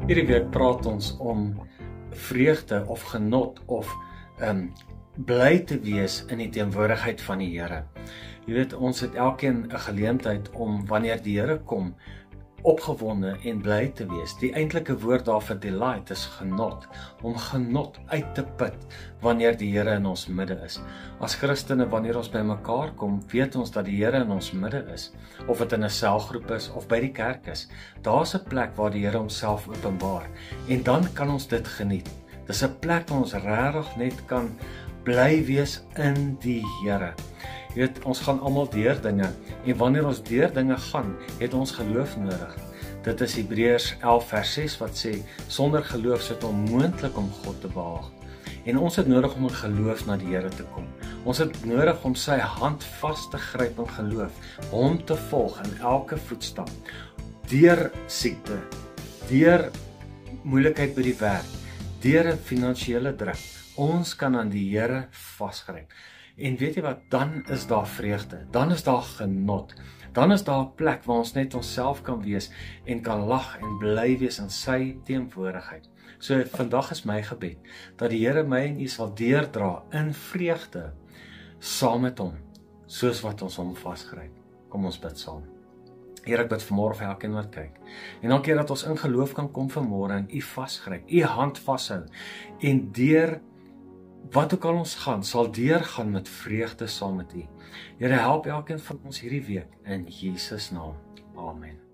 Hierdie week praat ons om vreugde of genot of bly te wees in die teenwoordigheid van die Here. Jy weet, ons het elkeen 'n geleentheid om wanneer die Here kom, opgewonde en bly te wees. Die eintlike woord daar vir delight is genot, om genot uit te put wanneer die Here in ons midde is. As Christene, wanneer ons by mekaar kom, weet ons dat die Here in ons midde is, of dit in 'n selgroep is of by die kerk is. Daar's 'n plek waar die Here homself openbaar en dan kan ons dit geniet. Dis 'n plek waar ons regtig net kan bly wees in die Here. Jy weet, ons gaan almal deur dinge en wanneer ons deur dinge gaan, het ons geloof nodig. Dit is Hebreërs 11 vers 6 wat sê, sonder geloof is dit onmoontlik om God te behaag. En ons het nodig om in geloof na die Here te kom. Ons het nodig om sy hand vas te gryp in geloof, hom te volg in elke voetstap. Deur siekte, deur moeilikheid by die werk, deur 'n finansiële druk. Ons kan aan die Here vasgryp. En weet jy wat, dan is daar vreugde, dan is daar genot, dan is daar 'n plek waar ons net onsself kan wees en kan lag en bly wees in sy teenwoordigheid. So vandag is my gebed, dat die Here my en u sal deurdra in vreugde, saam met hom, soos wat ons hom vasgryp. Kom ons bid saam. Here, ek bid vanmôre vir elkeen wat kyk. En dankie dat ons in geloof kan kom vanmôre en u vasgryp, u hand vashou en deur wat ook al ons gaan, sal deurgaan met vreugde saam met u. Here, help elkeen van ons hierdie week in Jesus naam. Amen.